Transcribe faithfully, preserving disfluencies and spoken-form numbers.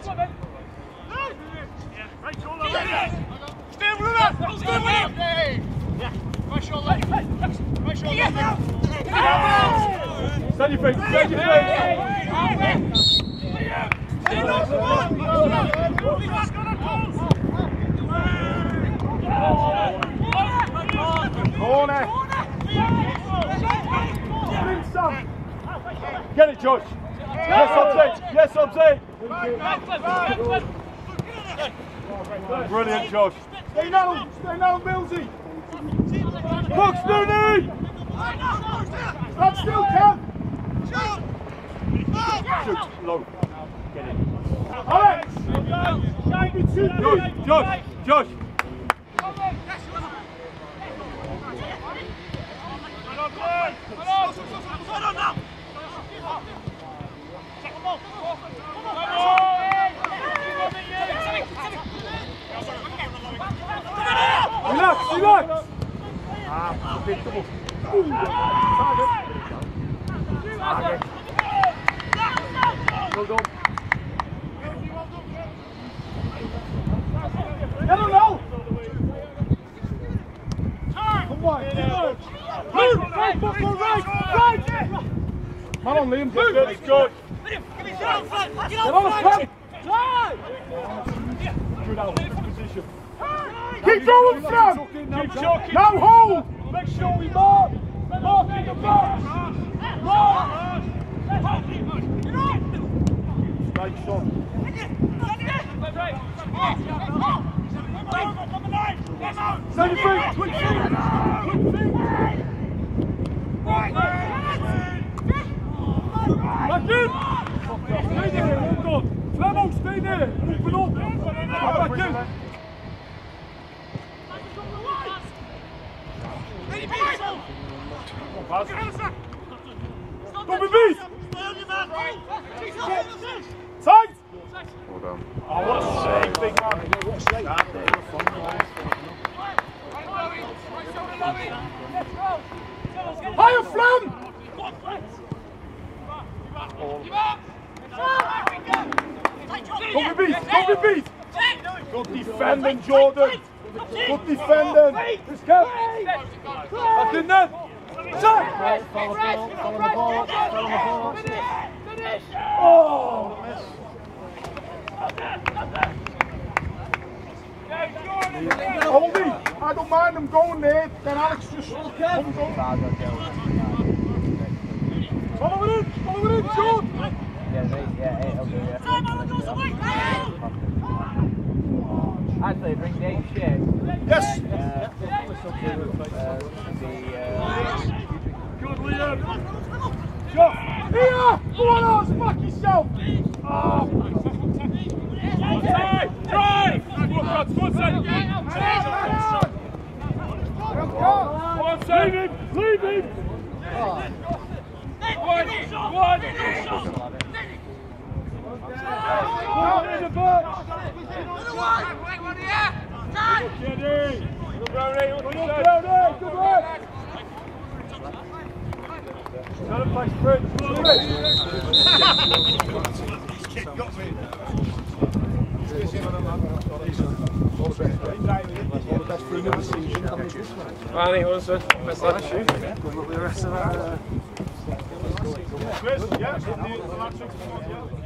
Stay with us! Stay with him! Rush your leg! Rush your leg! Stand your feet! Stand your feet! Corner! Get it, Josh! Yes, Obsy! Yes, Obsy! Brilliant, Josh! Stay now! Stay now, Millsy! Cox, Mooney! Stand still, Cam! Shoot, low. Get it. Alex! Josh, Josh, Josh! Relax, relax! Ah, predictable. Target. Target. Well done. Get him now! Come on, move! Right, football, right, right! Man on, Liam, good, good, good. Get on the front! Good out, position. Keep going, Sam! Keep choking! Now hold! Make sure we mark! Mark in the box! Mark! Straight shot. Stand your feet! Quick feet! Quick feet! Back in! Stay there, well done! Flemo, stay there! Open up! Back in! Don't be beat! Tight! Well done. Oh, what a save, big man. What a save. Higher flank! Don't be beat! Don't be beat! Good defending, Jordan! Good defending! Let's go! Back in there! Set! Follow the ball, follow the ball, follow the ball. Oh! Hold it! I don't mind them going there, then Alex just comes on. Follow it in! Follow it in, John! Yeah, yeah, it'll do, yeah. Actually, bring Dave shit. Yes! Uh, uh, the, uh, Good, Liam! John! Here! Go on, Oz! Back yourself! Oh! Drive! Drive! One side! One side! Leave him! Leave him! One! One! One in the box! Jenny! Good Brownie! Good Brownie! Good work! Tell him play sprint! Got me! All the best for another season. Annie Hudson, best luck to you. Good luck with the rest of that. Chris, yeah, the electrics.